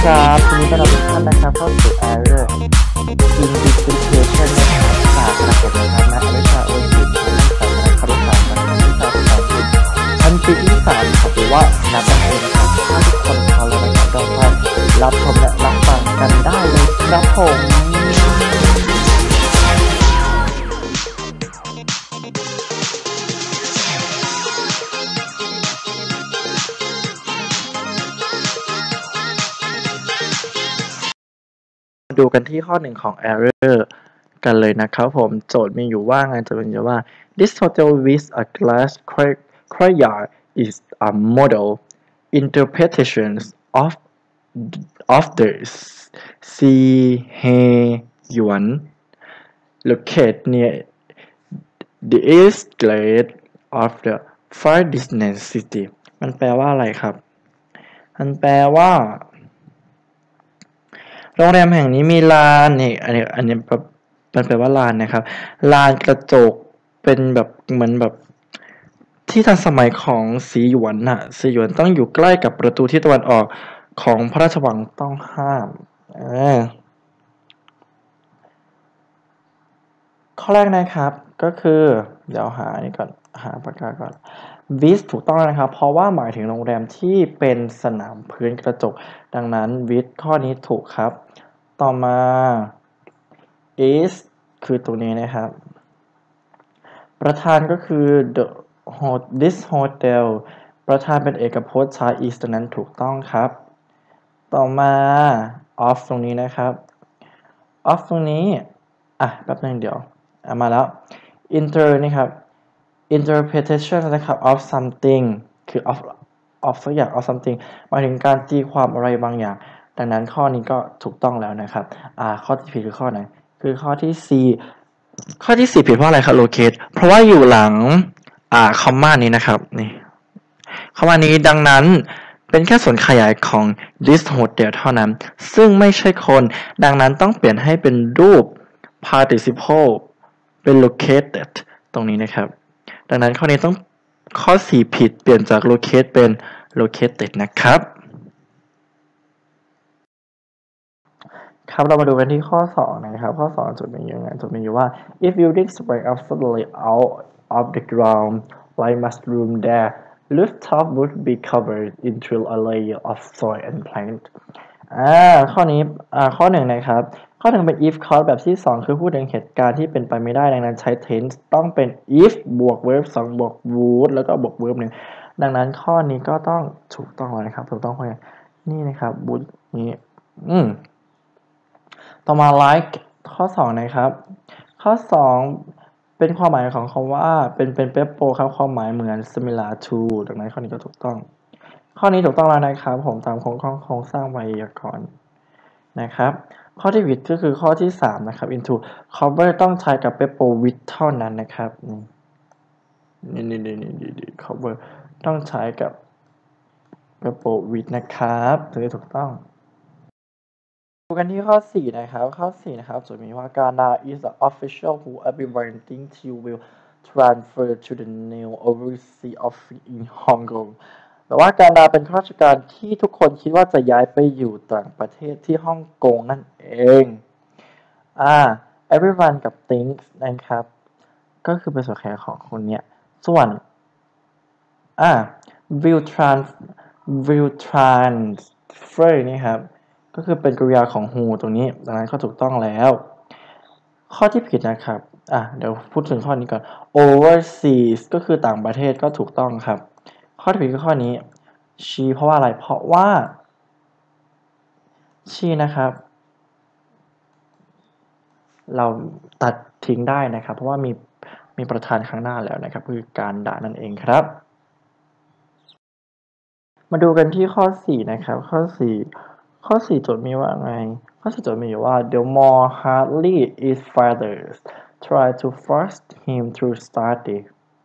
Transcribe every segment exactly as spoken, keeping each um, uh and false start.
ครับทีนี้ต้อนรับทุกท่านนะครับเข้าสู่ Error Interpretation นะครับจากระบบนะครับณอนุชาโอจิตคณะสาขาครุศาสตร์คณะวิชาภาษาอังกฤษชั้นปีที่สามครับหรือว่านับเป็นเองครับถ้าทุกคนพร้อมแล้วนะครับเราไปรับชมและรับฟังกันได้เลยครับผมดูกันที่ข้อหนึ่งของ error กันเลยนะครับผมโจทย์มีอยู่ว่าไงโจทย์มีอยู่ว่า this hotel with a glass courtyard is a model interpretation of of the Siheyuan located near the east gate of the Far Distant City มันแปลว่าอะไรครับมันแปลว่าโรงแรมแห่งนี้มีลานนี่อันนี้อันนี้มันแปลว่าลานนะครับลานกระจกเป็นแบบเหมือนแบบที่ทันสมัยของสีหยวนน่ะสีหยวนต้องอยู่ใกล้กับประตูที่ตะวันออกของพระราชวังต้องห้ามข้อแรกนะครับก็คือเดี๋ยวหานี่ก่อนหาปากกาก่อน this ถูกต้องนะครับเพราะว่าหมายถึงโรงแรมที่เป็นสนามพื้นกระจกดังนั้น with ข้อนี้ถูกครับต่อมา is คือตรงนี้นะครับประธานก็คือ the this hotel ประธานเป็นเอกพจน์ใช้ is ตรงนั้นถูกต้องครับต่อมา of ตรงนี้นะครับ of ตรงนี้อ่ะแป๊บนึงเดี๋ยวอ่ะมาแล้ว inter นี่ครับ interpretation นะครับ of something คือ of of สักอย่าง of something หมายถึงการตีความอะไรบางอย่างดังนั้นข้อนี้ก็ถูกต้องแล้วนะครับอ่าข้อที่ผิดคือข้อไหนคือข้อที่ C ข้อที่สี่ผิดเพราะอะไรครับ locate เพราะว่าอยู่หลังอ่า comma นี้นะครับนี่ comma นี้ดังนั้นเป็นแค่ส่วนขยายของ this hotel เท่านั้นซึ่งไม่ใช่คนดังนั้นต้องเปลี่ยนให้เป็นรูป participle เป็น located ตรงนี้นะครับดังนั้นข้อนี้ต้องข้อสี่ผิดเปลี่ยนจาก locate เป็น located นะครับครับเรามาดูกันที่ข้อสองนะครับข้อสองจุดมีอยู่ไงจุดมีอยู่ว่า if building sprang up suddenly out of the ground like mushroom their rooftop would be covered into a layer of soil and plant อ่าข้อนี้อ่าข้อหนึ่งนะครับข้อหนึ่งเป็น if clause แบบที่สองคือพูดถึงเหตุการณ์ที่เป็นไปไม่ได้ดังนั้นใช้ tense ต้องเป็น if บวก verb สองบวก would แล้วก็บวก verb หนึ่งดังนั้นข้อนี้ก็ต้องถูกต้องแล้วนะครับถูกต้องเพราะนี่นะครับ would นี้อืมต่อมา like ข้อสองนะครับข้อสองเป็นความหมายของคำว่าเป็นเป็นเปโปครับความหมายเหมือน similar to ดังนั้นข้อนี้ก็ถูกต้องข้อนี้ถูกต้องแล้วนะครับผมตามโครงโครงสร้างไวยากรณ์นะครับข้อที่ผิดก็คือข้อที่สามนะครับ into cover ต้องใช้กับ peppo with เท่านั้นนะครับนี่นี่นี่นี่ cover ต้องใช้กับ peppo with นะครับถึงจะถูกต้องดูกันที่ข้อสี่นะครับข้อสี่นะครับจุดมีว่า Ghana is the official who everyone thinks you will transfer to the new overseas office in Hong Kong แต่ว่าการดาเป็นข้าราชการที่ทุกคนคิดว่าจะย้ายไปอยู่ต่างประเทศที่ฮ่องกงนั่นเองอ่า everyone กับ thinks นะครับก็คือเป็นส่วนแขนของคนเนี้ยส่วนอ่า will trans will transfer นี่ครับก็คือเป็นกริยาของ who ตรงนี้ดังนั้นก็ถูกต้องแล้วข้อที่ผิดนะครับอ่ะเดี๋ยวพูดถึงข้อนี้ก่อน overseas ก็คือต่างประเทศก็ถูกต้องครับข้อที่ผิดคือข้อนี้ she เพราะว่าอะไรเพราะว่า she นะครับเราตัดทิ้งได้นะครับเพราะว่ามีมีประธานข้างหน้าแล้วนะครับคือการด่านั่นเองครับมาดูกันที่ข้อสี่นะครับข้อสี่ข้อสี่โจทย์มีว่าไงข้อสี่โจทย์มีอยู่ว่า the more hardly his fathers try to force him to study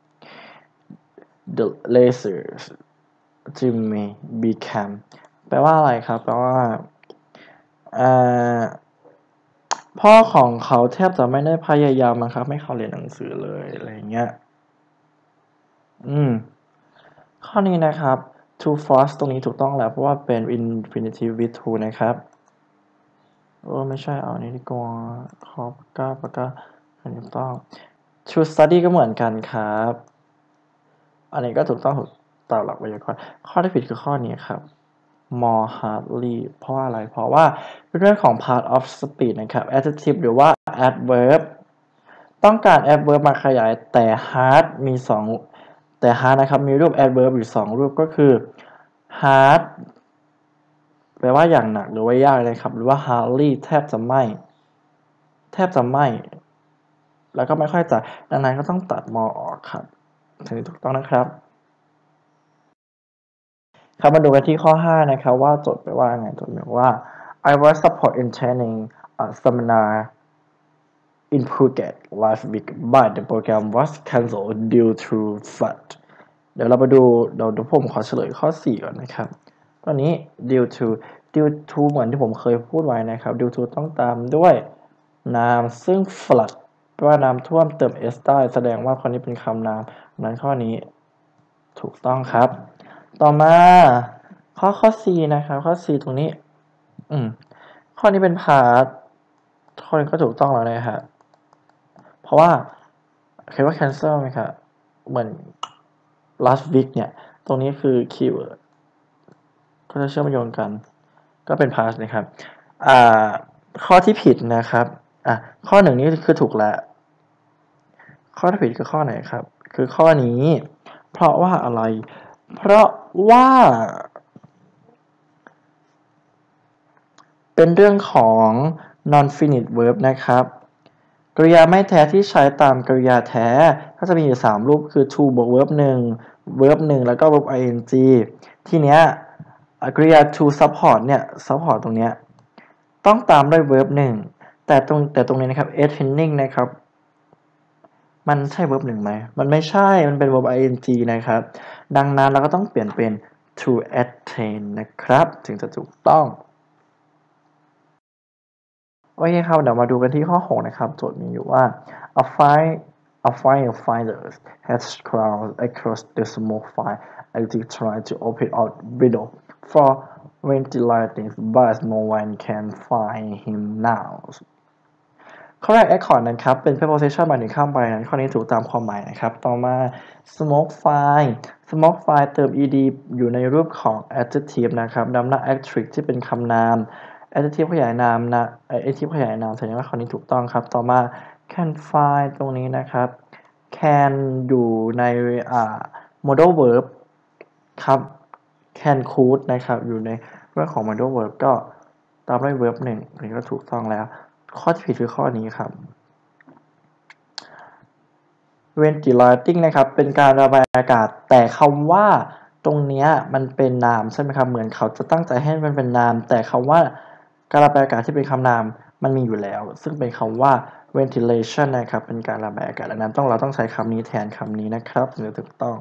the lesser Jimmy became แปลว่าอะไรครับแปลว่าอ่าพ่อของเขาแทบจะไม่ได้พยายามนะครับให้เขาเรียนหนังสือเลยอะไรเงี้ยอืมข้อนี้นะครับ to frost ตรงนี้ถูกต้องแล้วเพราะว่าเป็น infinitive with to นะครับเออไม่ใช่เอาอันนี้ดีกว่าขอปากกาปากกาอันนี้ถูกต้อง to study ก็เหมือนกันครับอันนี้ก็ถูกต้องถูกตามหลักไวยากรณ์ข้อที่ผิดคือข้อนี้ครับ more hardly เพราะว่าอะไรเพราะว่าเป็นเรื่องของ part of speech นะครับ adjective หรือว่า adverb ต้องการ adverb มาขยายแต่ hard มีสองแต่ hard นะครับมีรูป adverb อยู่สองรูปก็คือ hard แปลว่าอย่างหนักหรือว่ายากเลยครับหรือว่า hardly แทบจะไม่แทบจะไม่แล้วก็ไม่ค่อยจะดังนั้นก็ต้องตัด more ออกครับถึงถูกต้องนะครับครับมาดูกันที่ข้อห้านะครับว่าโจทย์ไปว่าไงโจทย์บอกว่า I was support attending a seminar in Phuket last week but the program was cancelled due to flood เดี๋ยวเรามาดูเดี๋ยวผมขอเฉลยข้อสี่ก่อนนะครับตอนนี้ due to due to เหมือนที่ผมเคยพูดไว้นะครับ due to ต้องตามด้วยนามซึ่ง flood แปลว่าน้ำท่วมเติม s ได้แสดงว่าข้อนี้เป็นคำนามนั้นข้อนี้ถูกต้องครับต่อมาข้อข้อ C นะครับข้อ C ตรงนี้อืมข้อนี้เป็นพาร์ทข้อนี้ก็ถูกต้องแล้วนะฮะเพราะว่าเคยว่า cancel ไหมครับเหมือน last week เนี่ยตรงนี้คือ keyword ก็จะเชื่อมโยงกันก็เป็น past นะครับอ่าข้อที่ผิดนะครับอ่ะข้อหนึ่งนี้คือถูกแล้วข้อที่ผิดคือข้อไหนครับคือข้อนี้เพราะว่าอะไรเพราะว่าเป็นเรื่องของ non-finite verb นะครับกริยาไม่แท้ที่ใช้ตามกริยาแท้ก็จะมีอยู่สามรูปคือ to บวก verb หนึ่ง verb หนึ่งแล้วก็ verb ing ทีเนี้ยกริยา to support เนี่ย support ตรงเนี้ยต้องตามด้วย verb หนึ่งแต่ตรงแต่ตรงนี้นะครับ attending นะครับมันใช่ verb หนึ่งไหมมันไม่ใช่มันเป็น verb ing นะครับดังนั้นเราก็ต้องเปลี่ยนเป็น to attain นะครับถึงจะถูกต้องโอเคครับเดี๋ยวมาดูกันที่ข้อหกนะครับโจทย์มีอยู่ว่า a fire a firefighter has crawled across the smoke fire as he tried to open a window for ventilating but no one can find him now correct accord นะครับเป็น preposition หมายถึงข้ามไปนั้นข้อนี้ถูกตามความหมายนะครับต่อมา smoke fire smoke fire เติม ed อยู่ในรูปของ adjective นะครับนำหน้า adjective ที่เป็นคำนาม adjective ขยายนามนะ adjective ขยายนามแสดงว่าข้อนี้ถูกต้องครับต่อมา can find ตรงนี้นะครับ can อยู่ในอ่า modal verb ครับ can could นะครับอยู่ในเรื่องของ modal verb ก็ตามด้วย verb หนึ่งนี่ก็ถูกต้องแล้วข้อที่ผิดคือข้อนี้ครับ ventilating นะครับเป็นการระบายอากาศแต่คำว่าตรงนี้มันเป็นนามใช่ไหมครับเหมือนเขาจะตั้งใจให้มันเป็นนามแต่คำว่าการระบายอากาศที่เป็นคำนามมันมีอยู่แล้วซึ่งเป็นคำว่า ventilation นะครับเป็นการระบายอากาศดังนั้นต้องเราต้องใช้คำนี้แทนคำนี้นะครับถึงจะถูกต้อง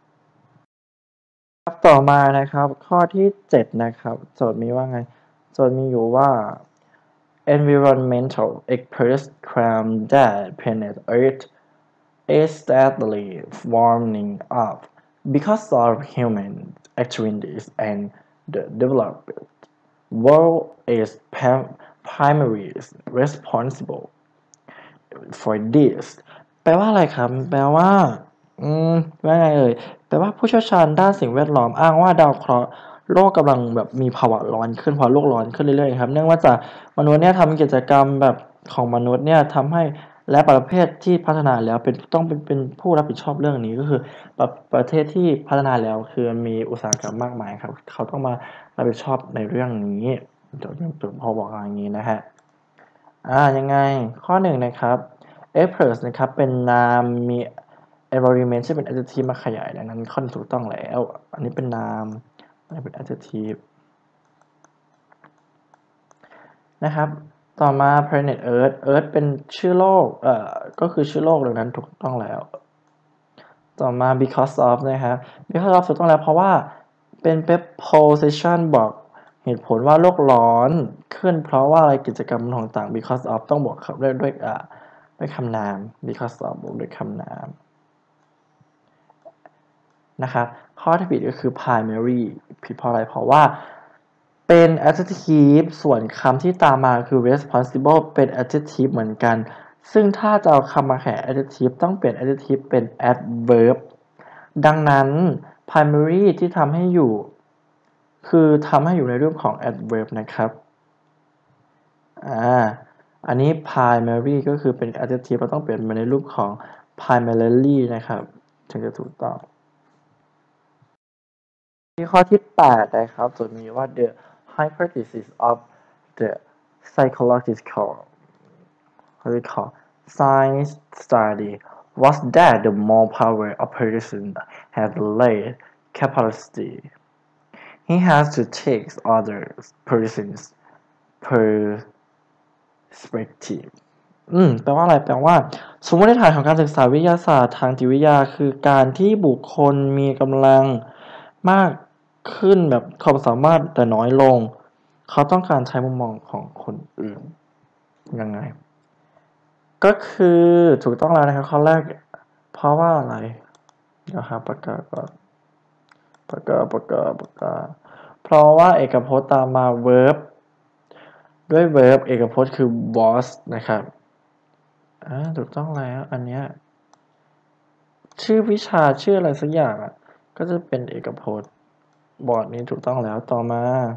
ครับต่อมานะครับข้อที่เจ็ดนะครับโจทย์มีว่าไงโจทย์มีอยู่ว่า environmental experts claim that planet Earth is steadily warming up because of human activities and the developed world is primarily responsible for this แปลว่าอะไรครับแปลว่าอืมว่าไงเอ่ยแปลว่าผู้เชี่ยวชาญด้านสิ่งแวดล้อมอ้างว่าดาวเคราะห์โลกกำลังแบบมีภาวะร้อนขึ้นเพราะโลกร้อนขึ้นเรื่อยๆครับเนื่องมาจากมนุษย์เนี่ยทำกิจกรรมแบบของมนุษย์เนี่ยทำให้และประเทศที่พัฒนาแล้วเป็นต้องเป็นเป็นผู้รับผิดชอบเรื่องนี้ก็คือประประเทศที่พัฒนาแล้วคือมีอุตสาหกรรมมากมายครับเขาต้องมารับผิดชอบในเรื่องนี้เดี๋ยวผมพอบอกอย่างนี้นะฮะอ่ายังไงข้อหนึ่งนะครับ express นะครับเป็นนามมี environment ที่เป็น adjective มาขยายดังนั้นข้อนี้ถูกต้องแล้วอันนี้เป็นนามอันนี้เป็น adjective นะครับต่อมา planet earth earth เป็นชื่อโลกเอ่อก็คือชื่อโลกดังนั้นถูกต้องแล้วต่อมา because of นะครับ because of ถูกต้องแล้วเพราะว่าเป็น preposition บอกเหตุผลว่าโลกร้อนขึ้นเพราะว่าอะไรกิจกรรมต่างๆ because of ต้องบวกด้วยด้วยอ่าด้วยคำนาม because of บวกด้วยคำนามนะครับข้อที่ผิดก็คือ primary ผิดเพราะอะไรเพราะว่าเป็น adjective ส่วนคำที่ตามมาคือ responsible เป็น adjective เหมือนกันซึ่งถ้าจะเอาคำมาแข่ง adjective ต้องเปลี่ยน adjective เป็น adverb ดังนั้น primary ที่ทำให้อยู่คือทำให้อยู่ในรูปของ adverb นะครับอ่าอันนี้ primary ก็คือเป็น adjective เราต้องเปลี่ยนมาในรูปของ primarily นะครับถึงจะถูกต้องที่ข้อที่แปดนะครับจะมีว่า the hypothesis of the psychological science study was that the more power a person has less capacity he has to take other person's perspective อืมแปลว่าอะไรแปลว่าสมมติฐานของการศึกษาวิทยาศาสตร์ทางจิตวิทยาคือการที่บุคคลมีกำลังมากขึ้นแบบความสามารถแต่น้อยลงเขาต้องการใช้มุมมองของคนอื่นยังไงก็คือถูกต้องแล้วนะครับข้อแรกเพราะว่าอะไรนะครับประกาศก่อนประกาศประกาศประกาศเพราะว่าเอกพจน์ตามมา verb ด้วย verb เอกพจน์คือ was นะครับอ่าถูกต้องแล้วอันเนี้ยชื่อวิชาชื่ออะไรสักอย่างอ่ะก็จะเป็นเอกพจน์บอร์ดนี้ถูกต้องแล้วต่อมา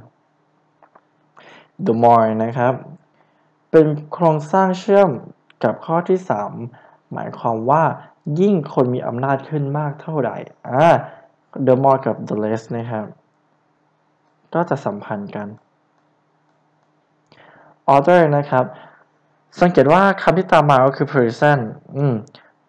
the more นะครับเป็นโครงสร้างเชื่อมกับข้อที่สามหมายความว่ายิ่งคนมีอำนาจขึ้นมากเท่าไหร่อ่า the more กับ the less นะครับก็จะสัมพันธ์กัน order นะครับสังเกตว่าคำที่ตามมาก็คือ person อืม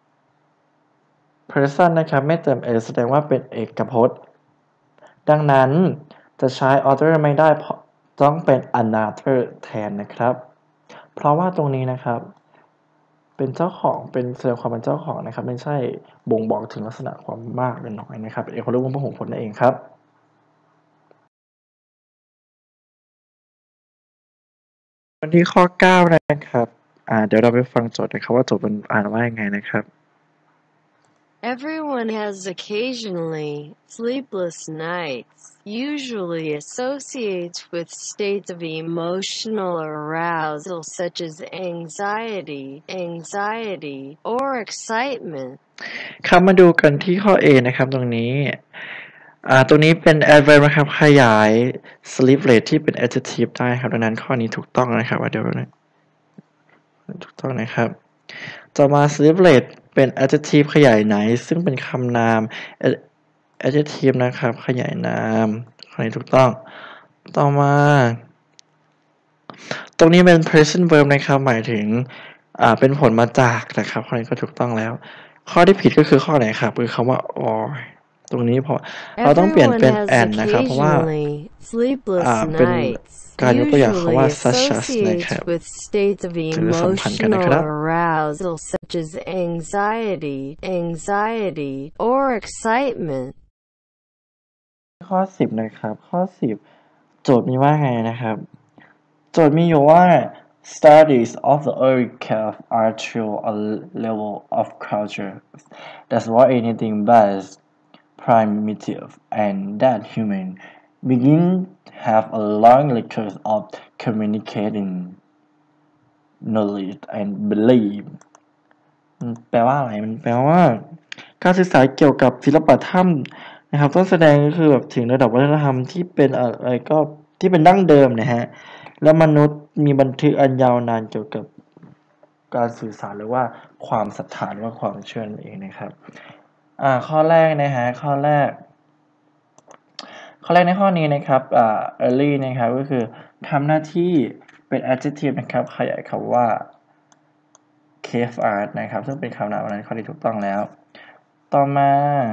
person นะครับไม่เติม s แสดงว่าเป็นเอกพจน์ดังนั้นจะใช้ order ไม่ได้เพราะต้องเป็น another แทนนะครับเพราะว่าตรงนี้นะครับเป็นเจ้าของเป็นแสดงความเป็นเจ้าของนะครับไม่ใช่บ่งบอกถึงลักษณะความมากหรือน้อยนะครับเป็นเอกพจน์รวมพหุพจน์นั่นเองครับวันที่ข้อเก้านะครับอ่าเดี๋ยวเราไปฟังโจทย์นะครับว่าโจทย์มันอ่านว่ายังไงนะครับ Everyone has occasionally sleepless nights, usually associated with states of emotional arousal such as anxiety, anxiety, or excitement. ครับมาดูกันที่ข้อ A นะครับตรงนี้อ่าตรงนี้เป็น adverb นะครับขยาย sleepless ที่เป็น adjective ได้ครับดังนั้นข้อนี้ถูกต้องนะครับเดี๋ยวนะถูกต้องนะครับต่อมา sleepless เป็น adjective ขยายไหนซึ่งเป็นคำนาม adjective นะครับขยายนามข้อนี้ถูกต้องต่อมาตรงนี้เป็น present verb นะครับหมายถึงอ่าเป็นผลมาจากนะครับข้อนี้ก็ถูกต้องแล้วข้อที่ผิดก็คือข้อไหนครับคือคำว่า or ตรงนี้พอเราต้องเปลี่ยนเป็น and นะครับเพราะว่าอ่าเป็นการยกตัวอย่างคำว่า such as นะครับ with states of ถึงจะสัมพันธ์กันนะครับ emotional arousal such as anxiety, anxiety, or excitement. ข้อสิบนะครับข้อสิบโจทย์มีว่าไงนะครับโจทย์มีอยู่ว่า studies of the early cave are to a level of culture that's what anything but primitive and that human begin have a long record of communicating knowledge and belief มันแปลว่าอะไรมันแปลว่าการศึกษาเกี่ยวกับศิลปธรรมนะครับต้องแสดงก็คือแบบถึงระดับวัฒนธรรมที่เป็นอะไรก็ที่เป็นดั้งเดิมนะฮะและมนุษย์มีบันทึกอันยาวนานเกี่ยวกับการสื่อสารหรือว่าความศรัทธาหรือว่าความเชื่อนั่นเองนะครับอ่าข้อแรกนะฮะข้อแรกข้อแรกในข้อนี้นะครับอ่า early นะครับก็คือทำหน้าที่เป็น adjective นะครับขยายคำว่า cave art นะครับซึ่งเป็นคำนามอันนั้นข้อที่ถูกต้องแล้วต่อมา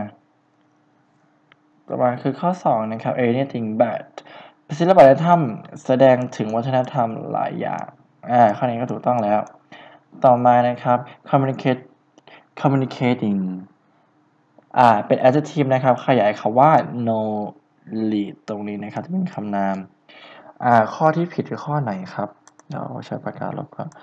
ต่อมาคือข้อสองนะครับ anything but ศิลปวัฒนธรรมแสดงถึงวัฒนธรรมหลายอย่างอ่าข้อนี้ก็ถูกต้องแล้วต่อมานะครับ communicate communicating อ่าเป็น adjective นะครับขยายคำว่า knowledge ตรงนี้นะครับจะเป็นคำนามอ่าข้อที่ผิดคือข้อไหนครับเดี๋ยวใช้ปากกาลบครับ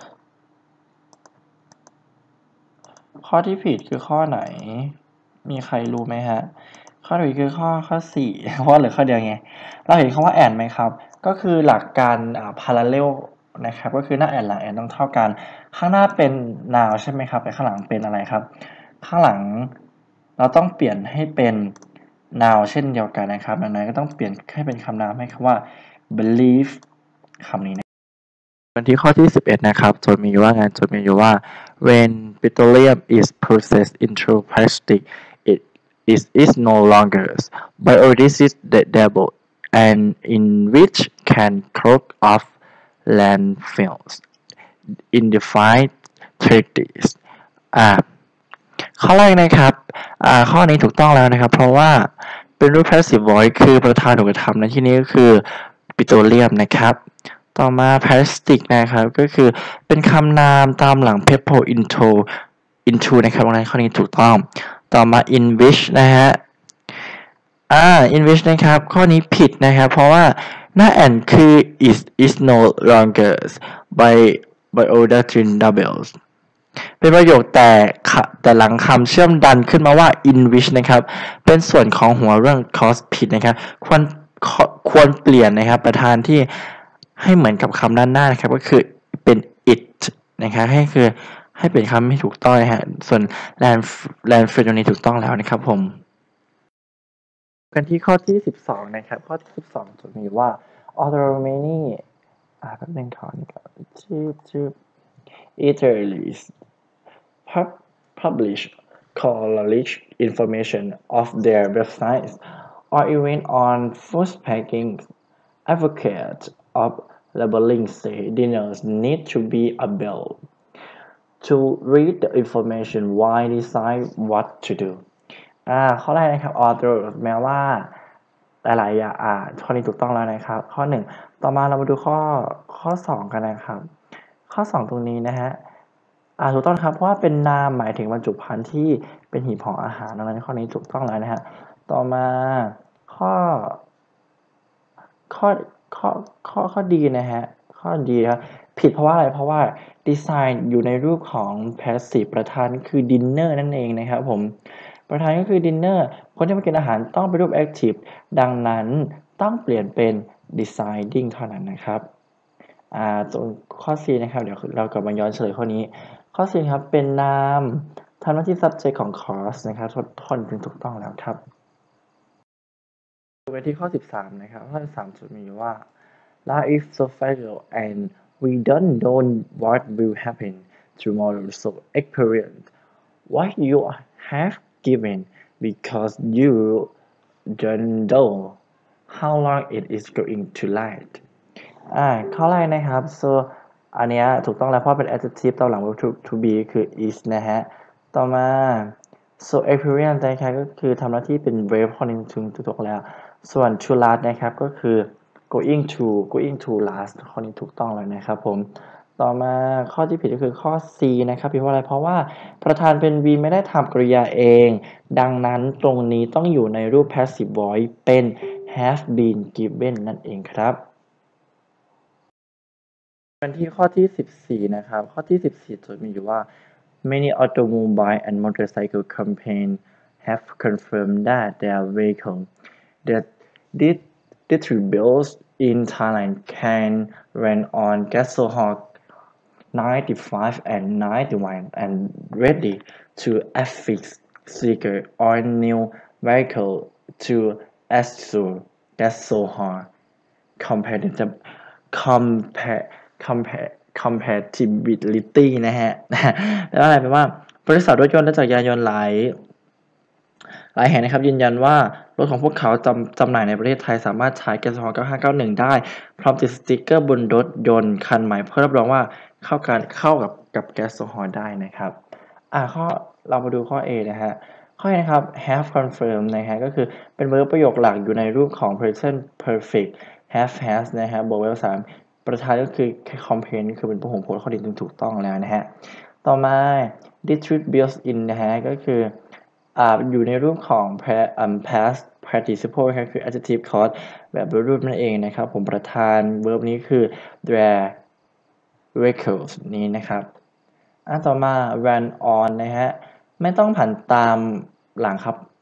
ข้อที่ผิดคือข้อไหนมีใครรู้ไหมฮะข้อที่คือข้อข้อสี่เพราะเหลือข้อเดียวไงเราเห็นคำว่า and ไหมครับก็คือหลักการอ่า parallel นะครับก็คือหน้า and หลัง and ต้องเท่ากันข้างหน้าเป็น noun ใช่ไหมครับแต่ข้างหลังเป็นอะไรครับข้างหลังเราต้องเปลี่ยนให้เป็น noun เช่นเดียวกันนะครับดังนั้นก็ต้องเปลี่ยนให้เป็นคำนามให้คำว่า believe คำนี้นะวันที่ข้อที่สิบเอ็ดนะครับโจทย์มีอยู่ว่าไงโจทย์มีอยู่ว่า when petroleum is processed into plastic it is is no longer biodegradable and in which can clog of landfills indefinite treaties อ่าข้อแรกนะครับอ่าข้อนี้ถูกต้องแล้วนะครับเพราะว่าเป็นรูป passive voice คือประธานถูกกระทำในที่นี้ก็คือปิโตรเลียมนะครับต่อมาพลาสติกนะครับก็คือเป็นคำนามตามหลัง pepo into into นะครับตรงนั้นข้อนี้ถูกต้องต่อมา in which นะฮะอ่า in which นะครับข้อนี้ผิดนะครับเพราะว่าหน้า and คือ is is no longer by biodegradable เป็นประโยคแต่แต่หลังคำเชื่อมดันขึ้นมาว่า in which นะครับเป็นส่วนของหัวเรื่อง cause ผิดนะครับควรควรเปลี่ยนนะครับประธานที่ให้เหมือนกับคำด้านหน้านะครับก็คือเป็น it นะครับให้คือให้เป็นคำไม่ถูกต้องนะฮะส่วน land landfill ตรงนี้ถูกต้องแล้วนะครับผมกันที่ข้อที่สิบสองนะครับข้อที่สิบสองจะมีว่า although many อ่าแป๊บนึงขอนี่ก่อนชื่อชื่อ Italy's publish college information of their websites or even on food packing advocates of labeling say dinners need to be able to read the information why decide what to do อ่าข้อแรกนะครับ author แม้ว่าหลายๆอย่างอ่าข้อนี้ถูกต้องแล้วนะครับข้อหนึ่งต่อมาเรามาดูข้อข้อสองกันนะครับข้อสองตรงนี้นะฮะอ่าถูกต้องครับเพราะว่าเป็นนามหมายถึงบรรจุภัณฑ์ที่เป็นหีบห่ออาหารดังนั้นข้อนี้ถูกต้องแล้วนะฮะต่อมาข้อข้อข้อข้อข้อดีนะฮะข้อดีครับผิดเพราะว่าอะไรเพราะว่าดีไซน์อยู่ในรูปของ passive ประธานคือ dinner นั่นเองนะครับผมประธานก็คือ dinner คนที่มากินอาหารต้องเป็นรูป active ดังนั้นต้องเปลี่ยนเป็น deciding เท่านั้นนะครับอ่าตรงข้อ C นะครับเดี๋ยวเรากลับมาย้อนเฉลยข้อนี้ข้อ C ครับเป็นนามทำหน้าที่ subject ของ clause นะครับท่อนจึงถูกต้องแล้วครับดูไปที่ข้อสิบสามนะครับข้อสิบสามจุดมีว่า Life is so fragile and we don't know what will happen tomorrow so experience what you have given because you don't know how long it is going to last อ่าข้อแรกนะครับ so อันเนี้ยถูกต้องแล้วเพราะเป็น adjective ต่อหลัง verb to, to be คือ is นะฮะต่อมา so experience นะครับก็คือทำหน้าที่เป็น verb ข้อหนึ่งถึงถูกแล้วส่วน to last นะครับก็คือ going to going to last ข้อนี้ถูกต้องแล้วนะครับผมต่อมาข้อที่ผิดก็คือข้อ C นะครับเพราะอะไรเพราะว่าประธานเป็น V ไม่ได้ทำกริยาเองดังนั้นตรงนี้ต้องอยู่ในรูป passive voice เป็น have been given นั่นเองครับกันที่ข้อที่สิบสี่นะครับข้อที่สิบสี่จะมีอยู่ว่า many automobile and motorcycle companies have confirmed that their vehicle that distributes in Thailand can run on gasohol ninety-five and ninety-one and ready to affix sticker on new vehicle to assure gasohol compatibility compatibility นะฮะแปลว่าอะไรแปลว่าบริษัทรถยนต์และจักรยานยนต์หลายหลายแห่งนะครับยืนยันว่ารถของพวกเขาจำจำหน่ายในประเทศไทยสามารถใช้แก๊สโซฮอล์เก้าห้าเก้าหนึ่งได้พร้อมติดสติ๊กเกอร์บนรถยนต์คันใหม่เพื่อรับรองว่าเข้ากันเข้ากับกับแก๊สโซฮอล์ได้นะครับอ่าข้อเรามาดูข้อ A นะฮะข้อ A นะครับ have confirmed นะฮะก็คือเป็น verb ประโยคหลักอยู่ในรูปของ present perfect have has นะฮะบวก verb สามประธานก็คือ complain คือเป็นพหูพจน์ข้อดีถูกต้องแล้วนะฮะต่อมา distribute in นะฮะก็คืออ่าอยู่ในรูปของ past participle ครับคือ adjective clause แบบรูปนั่นเองนะครับผมประธาน verb นี้คือ their vehicles นี้นะครับอ่าต่อมา run on นะฮะไม่ต้องผันตามหลังครับ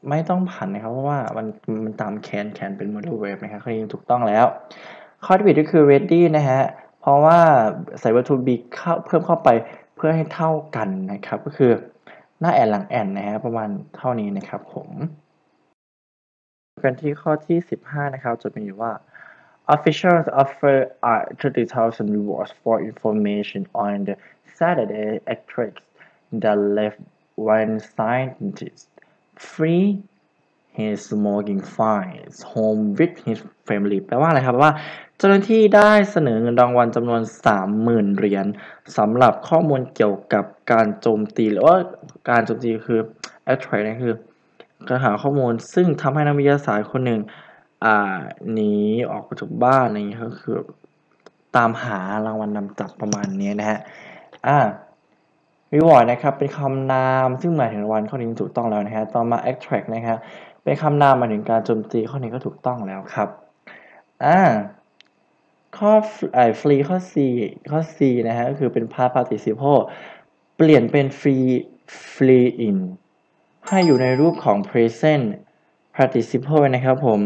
ไม่ต้องผันนะครับเพราะว่ามันมันตามแคนแคนเป็น modal verb นะครับข้อนี้ถูกต้องแล้วข้อที่ผิดก็คือ ready นะฮะเพราะว่าใส่ verb to be เข้าเพิ่มเข้าไปเพื่อให้เท่ากันนะครับก็คือหน้าแอนหลังแอนนะฮะประมาณเท่านี้นะครับผมกันที่ข้อที่สิบห้านะครับจะมีอยู่ว่า officials offer uh, thirty thousand rewards for information on the Saturday actress that left one scientist free his smoking finds home with his family แปลว่าอะไรครับแปลว่าเจ้าหน้าที่ได้เสนอเงินรางวัลจำนวน สามหมื่น เหรียญสำหรับข้อมูลเกี่ยวกับการโจมตีหรือว่าการโจมตีคือ attract นี่คือการหาข้อมูลซึ่งทำให้นักวิทยาศาสตร์คนหนึ่งอ่าหนีออกจากบ้านอะไรอย่างเงี้ยก็คือตามหารางวัลนำจับประมาณนี้นะฮะอ่า reward นะครับเป็นคำนามซึ่งหมายถึงรางวัลข้อนี้ถูกต้องแล้วนะฮะต่อมา attract นะครับเป็นคำนามหมายถึงการโจมตีข้อนี้ก็ถูกต้องแล้วครับอ่าข้อไอ้ free ข้อ C ข้อ C นะฮะก็คือเป็น past participle เปลี่ยนเป็น free free in ให้อยู่ในรูปของ present participle นะครับผม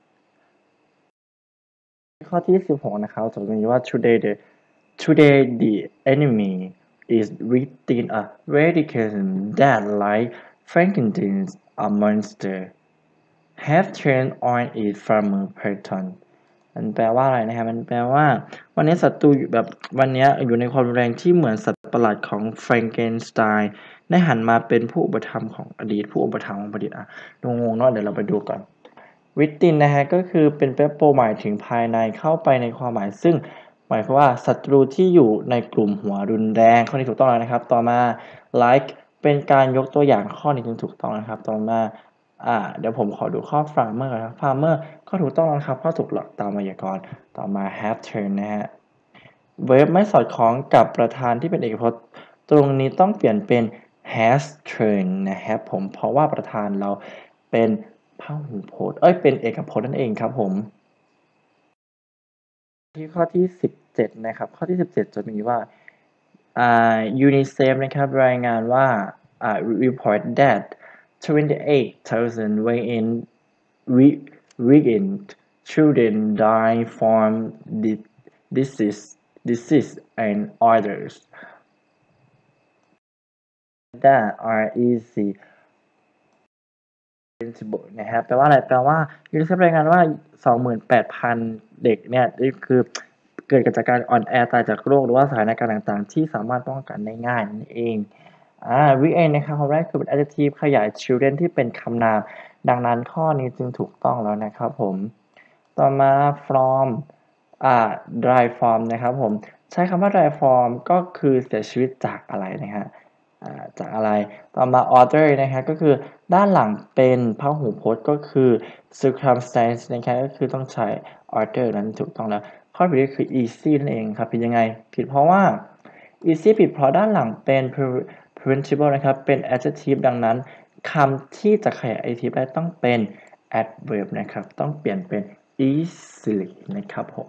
ข้อที่สิบหกนะครับจะมีว่า today the today the enemy is within a radication that like Frankenstein's a monster have turned on its farmer pattern มันแปลว่าอะไรนะครับมันแปลว่าวันนี้ศัตรูแบบวันนี้อยู่ในความรุนแรงที่เหมือนสัตว์ประหลาดของแฟรงเกนสไตน์ได้หันมาเป็นผู้อุปถัมภ์ของอดีตผู้อุปถัมภ์ของอดีตอ่ะงงๆเนาะเดี๋ยวเราไปดูก่อน within นะฮะก็คือเป็นเปโปหมายถึงภายในเข้าไปในความหมายซึ่งหมายความว่าศัตรูที่อยู่ในกลุ่มหัวรุนแรงข้อนี้ถูกต้องแล้วนะครับต่อมา like เป็นการยกตัวอย่างข้อนี้ถึงถูกต้องนะครับต่อมาอ่าเดี๋ยวผมขอดูข้อ farmer นะครับ farmer ก็ถูกต้องแล้วครับข้อถูกหลักตามไวยากรณ์ต่อมา have turn นะฮะ verb ไม่สอดคล้องกับประธานที่เป็นเอกพจน์ตรงนี้ต้องเปลี่ยนเป็น has turn นะครับผมเพราะว่าประธานเราเป็นพหูพจน์เอ้ยเป็นเอกพจน์นั่นเองครับผมที่ข้อที่สิบเจ็ดนะครับข้อที่สิบเจ็ดจะมีว่าอ่า UNICEF นะครับรายงานว่าอ่า report that twenty-eight thousand weekend weekend children die from disease disease and others that are easy preventable นะครับแปลว่าอะไรแปลว่า UNICEF รายงานว่า สองหมื่นแปดพัน เด็กเนี่ยนี่คือเกิดจากการอ่อนแอตายจากโรคหรือว่าสถานการณ์ต่างๆที่สามารถป้องกันได้ง่ายนั่นเองอ่า weekend นะครับคำแรกคือเป็น adjective ขยาย children ที่เป็นคำนามดังนั้นข้อนี้จึงถูกต้องแล้วนะครับผมต่อมา from อ่า dry from นะครับผมใช้คำว่า dry from ก็คือเสียชีวิตจากอะไรนะฮะจากอะไรต่อมา order นะครับก็คือด้านหลังเป็นพหูพจน์ก็คือ circumstance นะครับก็คือต้องใช้ order นั้นถูกต้องแล้วข้อผิดก็คือ easy นั่นเองครับผิดยังไงผิดเพราะว่า easy ผิดเพราะด้านหลังเป็น preventable นะครับเป็น adjective ดังนั้นคำที่จะขยาย adjective ได้ต้องเป็น adverb นะครับต้องเปลี่ยนเป็น easily นะครับผม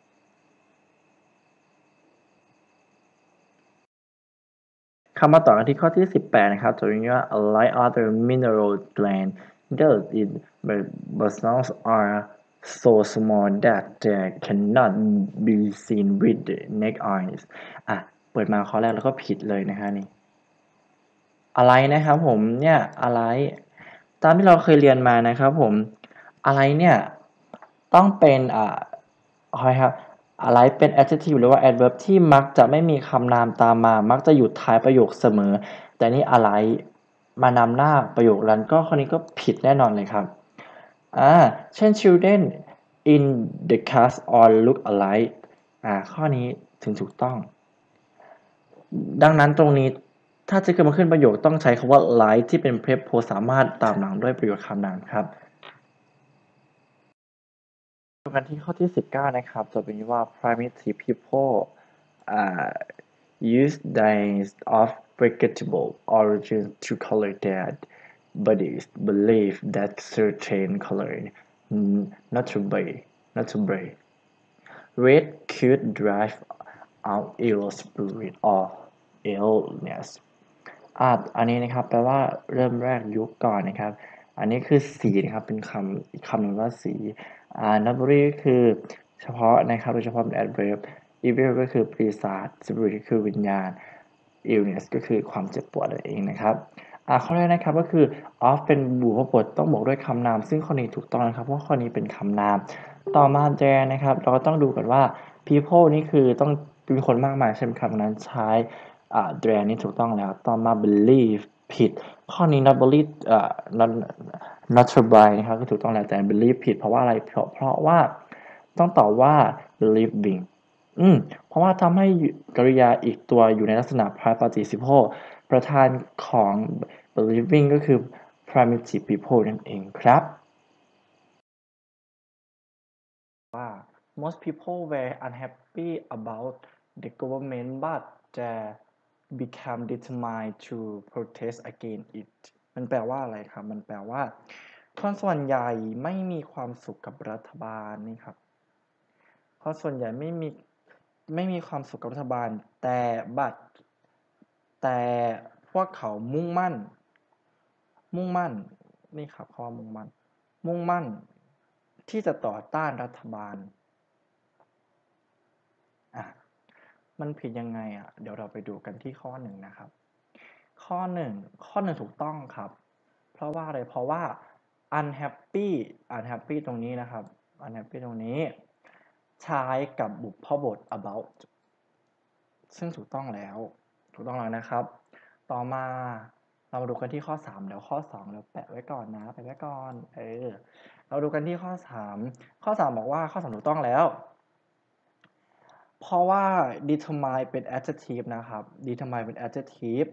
คำมาต่อกันที่ข้อที่สิบแปดนะครับจะเรียกว่า like other mineral gland dirt in basalt are so small that they cannot be seen with the naked eyes อ่ะเปิดมาข้อแรกแล้วก็ผิดเลยนะฮะนี่อะไรนะครับผมเนี่ยอะไรตามที่เราเคยเรียนมานะครับผมอะไรเนี่ยต้องเป็นอ่าอะไรครับอะไรเป็น adjective หรือว่า adverb ที่มักจะไม่มีคำนามตามมามักจะอยู่ท้ายประโยคเสมอแต่นี่อะไรมานำหน้าประโยคนั้นก็ข้อนี้ก็ผิดแน่นอนเลยครับอ่าเช่น children in the class all look alike อ่าข้อนี้ถึงถูกต้องดังนั้นตรงนี้ถ้าจะขึ้นมาขึ้นประโยคต้องใช้คำว่า like ที่เป็น preposition สามารถตามหลังด้วยประโยคคำนามครับดูกันที่ข้อที่สิบเก้านะครับจะเป็นว่า primitive people อ่า use dyes of vegetable origin to color their bodies believe that certain color not to be not to be red could drive out evil spirit or illness อ่าอันนี้นะครับแปลว่าเริ่มแรกยุคก่อนนะครับอันนี้คือสีนะครับเป็นคำอีกคำหนึ่งว่าสีอ่า nobody ก็คือเฉพาะนะครับโดยเฉพาะเป็น adverb evil ก็คือปีศาจ spirit ก็คือวิญญาณ illness ก็คือความเจ็บปวดนั่นเองนะครับอ่าข้อแรกนะครับก็คือ of เป็นบุพบทต้องบอกด้วยคำนามซึ่งข้อนี้ถูกต้องนะครับเพราะข้อนี้เป็นคำนามต่อมา there นะครับเราก็ต้องดูกันว่า people นี่คือต้องเป็นคนมากมายใช่ไหมครับดังนั้นใช้อ่า there นี่ถูกต้องแล้วต่อมา believe ผิดข้อนี้ not believe อ่า not not to buy นะครับก็ถูกต้องแล้วแต่ believe ผิดเพราะว่าอะไรเพราะเพราะว่าต้องตอบว่า believing อืมเพราะว่าทำให้กริยาอีกตัวอยู่ในลักษณะ past participle ประธานของ believing ก็คือ primitive people นั่นเองครับว่า most people were unhappy about the government but they become determined to protest against it มันแปลว่าอะไรครับมันแปลว่าคนส่วนใหญ่ไม่มีความสุขกับรัฐบาลนี่ครับคนส่วนใหญ่ไม่มีไม่มีความสุขกับรัฐบาลแต่บัตแต่พวกเขามุ่งมั่นมุ่งมั่นนี่ครับคำว่ามุ่งมั่นมุ่งมั่นที่จะต่อต้านรัฐบาลอ่ะมันผิดยังไงอ่ะเดี๋ยวเราไปดูกันที่ข้อหนึ่งนะครับข้อหนึ่งข้อหนึ่งถูกต้องครับเพราะว่าอะไรเพราะว่า unhappy unhappy ตรงนี้นะครับ unhappy ตรงนี้ใช้กับบุพบท about ซึ่งถูกต้องแล้วถูกต้องแล้วนะครับ ต่อมาเรามาดูกันที่ข้อสามเดี๋ยวข้อสองเราแปะไว้ก่อนนะแปะไว้ก่อนเออเราดูกันที่ข้อสามข้อสามบอกว่าข้อสามถูกต้องแล้วเพราะว่า determine เป็น adjective นะครับ determine เป็น adjective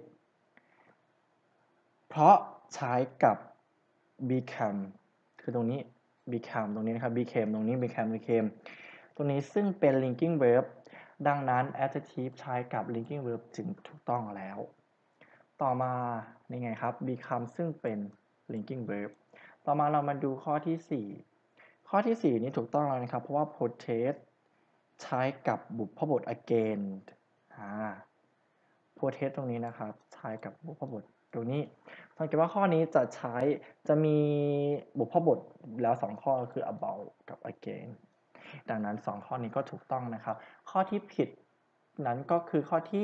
เพราะใช้กับ become คือตรงนี้ become ตรงนี้นะครับ became ตรงนี้ become became ตรงนี้ซึ่งเป็น linking verb ดังนั้น adjective ใช้กับ linking verb จึงถูกต้องแล้วต่อมานี่ไงครับ become ซึ่งเป็น linking verb ต่อมาเรามาดูข้อที่สี่ข้อที่สี่นี้ถูกต้องแล้วนะครับเพราะว่า protest ใช้กับบุพบท again อ่า protest ตรงนี้นะครับใช้กับบุพบทตรงนี้สังเกตว่าข้อนี้จะใช้จะมีบุพบทแล้วสองข้อคือ about กับ again ดังนั้นสองข้อนี้ก็ถูกต้องนะครับข้อที่ผิดนั้นก็คือข้อที่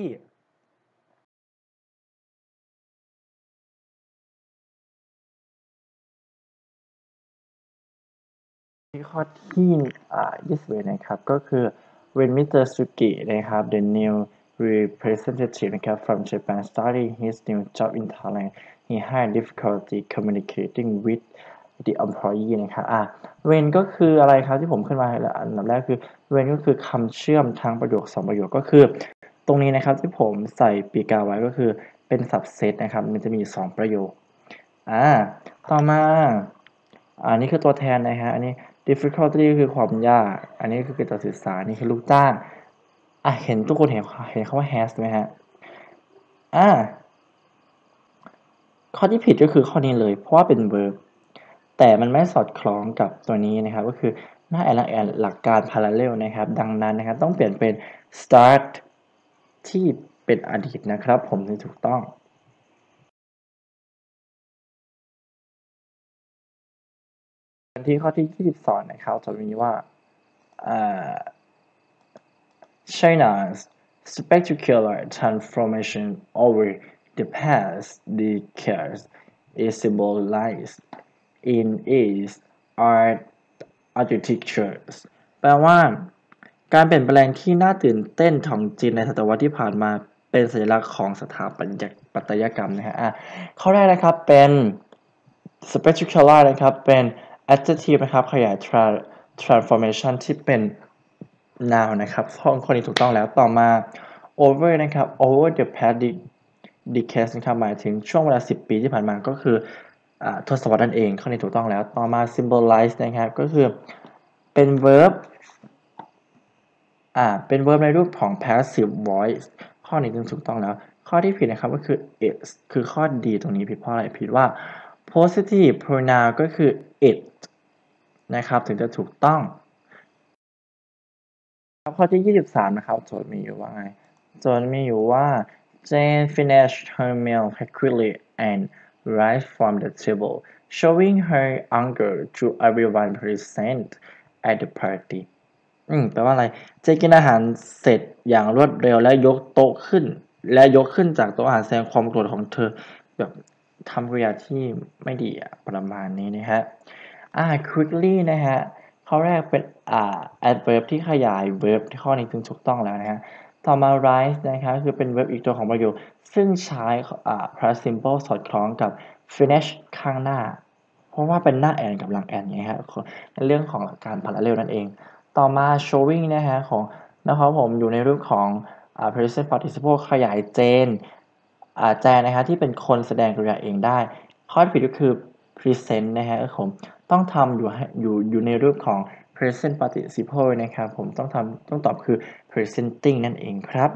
ที่ข้อที่อ่ายี่สิบเอ็ดนะครับก็คือ when มิสเตอร์ Suzuki นะครับ the new representative นะครับ from Japan started his new job in Thailand he had difficulty communicating with the employee นะครับอ่ะ when ก็คืออะไรครับที่ผมขึ้นมาอันดับแรกคือ when ก็คือคำเชื่อมทั้งประโยคสองประโยคก็คือตรงนี้นะครับที่ผมใส่ปีกาไว้ก็คือเป็น subset นะครับมันจะมีสองประโยคอ่าต่อมาอันนี้คือตัวแทนนะฮะอันนี้ difficulty ก็คือความยากอันนี้คือการสื่อสารนี่คือลูกจ้างอ่ะเห็นทุกคนเห็นเห็นคำว่า has ไหมฮะอ่าข้อที่ผิดก็คือข้อนี้เลยเพราะว่าเป็น verb แต่มันไม่สอดคล้องกับตัวนี้นะครับก็คือหน้าแอนแอนหลักการ parallel นะครับดังนั้นนะครับต้องเปลี่ยนเป็น start ที่เป็นอดีตนะครับผมถึงถูกต้องที่ข้อที่ยี่สิบสองนะครับจะมีว่า China's spectacular transformation over the past decades is symbolized in its art architecture แปลว่าการเปลี่ยนแปลงที่น่าตื่นเต้นของจีนในศตวรรษที่ผ่านมาเป็นสัญลักษณ์ของสถาปัตยกรรมนะฮะอ่ะข้อแรกนะครับเป็น spectacular นะครับเป็น adjective นะครับขยาย transformation ที่เป็น noun นะครับข้อข้อนี้ถูกต้องแล้วต่อมา over นะครับ over the past decades นะครับหมายถึงช่วงเวลาสิบปีที่ผ่านมาก็คืออ่าทศวรรษนั่นเองข้อนี้ถูกต้องแล้วต่อมา symbolize นะครับก็คือเป็น verb อ่าเป็น verb ในรูปของ passive voice ข้อนี้จึงถูกต้องแล้วข้อที่ผิดนะครับก็คือ is คือข้อดีตรงนี้ผิดเพราะอะไรผิดว่า positive pronoun ก็คือ it นะครับถึงจะถูกต้องข้อที่ยี่สิบสามนะครับโจทย์มีอยู่ว่าไงโจทย์มีอยู่ว่า Jane finished her meal quickly and rise from the table showing her anger to everyone present at the party อืมแปลว่าอะไรเจกินอาหารเสร็จอย่างรวดเร็วและยกโต๊ะขึ้นและยกขึ้นจากโต๊ะอาหารแสดงความโกรธของเธอแบบทำกริยาที่ไม่ดีอะประมาณนี้นะฮะอ่า quickly นะฮะข้อแรกเป็นอ่า adverb ที่ขยาย verb ที่ข้อนี้จึงถูกต้องแล้วนะฮะต่อมา rise นะครับคือเป็น verb อีกตัวของประโยคซึ่งใช้อ่า past simple สอดคล้องกับ finish ข้างหน้าเพราะว่าเป็นหน้า and กับหลัง and ไงฮะในเรื่องของการ parallel นั่นเองต่อมา showing นะฮะของนะครับผมอยู่ในรูปของอ่า present participle ขยายเจนอ่าแจนนะครับที่เป็นคนแสดงกริยาเองได้ข้อผิดก็คือ present นะฮะผมต้องทำอยู่อยู่อยู่ในรูปของ present participle นะครับผมต้องทำต้องตอบคือ presenting นั่นเองครับ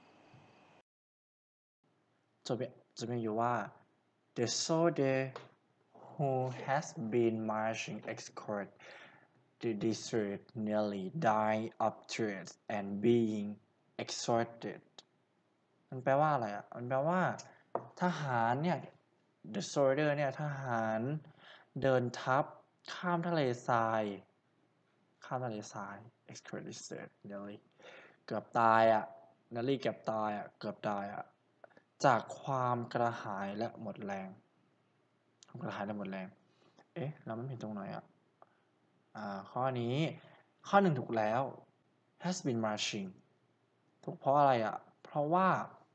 จะเป็นจะเป็นอยู่ว่า the soldier who has been marching escort the desert nearly died of thirst and being exhausted มันแปลว่าอะไรอ่ะมันแปลว่าทหารเนี่ย the soldier เนี่ยทหารเดินทัพข้ามทะเลทรายข้ามทะเลทราย escort desert nearly เกือบตายอ่ะ nearly เกือบตายอ่ะเกือบตายอ่ะจากความกระหายและหมดแรงความกระหายและหมดแรงเอ๊ะเราไม่เห็นตรงไหนอ่ะอ่าข้อนี้ข้อหนึ่งถูกแล้ว has been marching ถูกเพราะอะไรอ่ะเพราะว่า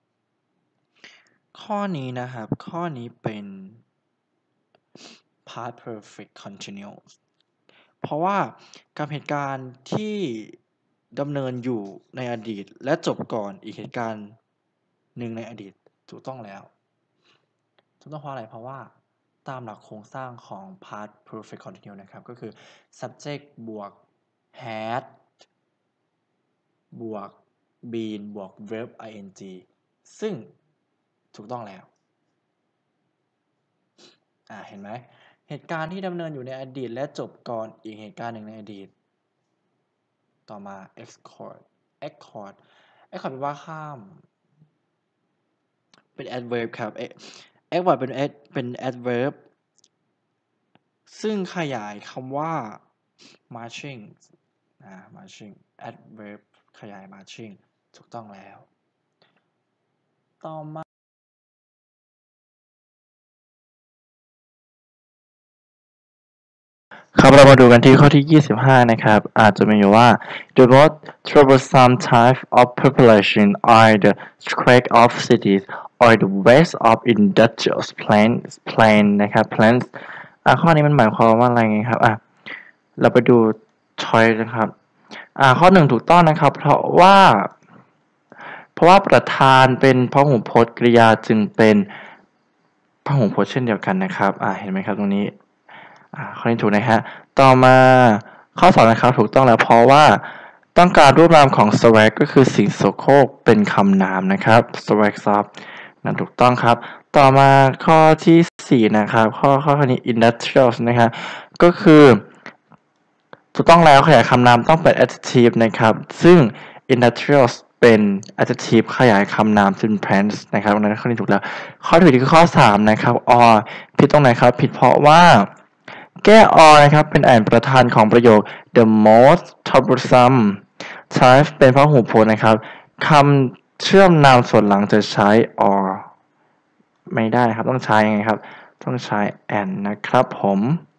ข้อนี้นะครับข้อนี้เป็น past perfect continuous เพราะว่ากับเหตุการณ์ที่ดำเนินอยู่ในอดีตและจบก่อนอีกเหตุการณ์หนึ่งในอดีตถูกต้องแล้วถูกต้องเพราะอะไรเพราะว่าตามหลักโครงสร้างของ past perfect continuous นะครับก็คือ subject บวก had บวก been บวก verb ing ซึ่งถูกต้องแล้วอ่าเห็นไหมเหตุการณ์ที่ดำเนินอยู่ในอดีตและจบก่อนอีกเหตุการณ์หนึ่งในอดีตต่อมา escort escort escort แปลว่าข้ามเป็น adverb ครับ escort เป็น ad เป็น adverb ซึ่งขยายคำว่า marching อ่า marching adverb ขยาย marching ถูกต้องแล้วต่อมาครับเรามาดูกันที่ข้อที่ยี่สิบห้านะครับอาจจะมีอยู่ว่า the most troublesome type of population are the trek of cities or the waste of industrial plants plant นะครับ plants อ่าข้อนี้มันหมายความว่าอะไรไงครับอ่ะเราไปดู choice นะครับอ่าข้อหนึ่งถูกต้องนะครับเพราะว่าเพราะว่าประธานเป็นพหูพจน์กริยาจึงเป็นพหูพจน์เช่นเดียวกันนะครับอ่าเห็นไหมครับตรงนี้อ่าข้อนี้ถูกนะฮะต่อมาข้อสองนะครับถูกต้องแล้วเพราะว่าต้องการรูปนามของ swag ก็คือสิ่งโสโครกเป็นคำนามนะครับ swag up นั่นถูกต้องครับต่อมาข้อที่สี่นะครับข้อข้อนี้ industrials นะครับก็คือถูกต้องแล้วขยายคำนามต้องเป็น adjective นะครับซึ่ง industrials เป็น adjective ขยายคำนามซึ่ง plants นะครับดังนั้นข้อนี้ถูกแล้วข้อที่ผิดคือข้อสามนะครับ or ผิดตรงไหนครับผิดเพราะว่าแก้ or นะครับเป็นอ่านประธานของประโยค the most troublesome type เป็นพหูพจน์นะครับคำเชื่อมนามส่วนหลังจะใช้ or ไม่ได้ครับต้องใช้ยังไงครับต้องใช้ and นะครับผม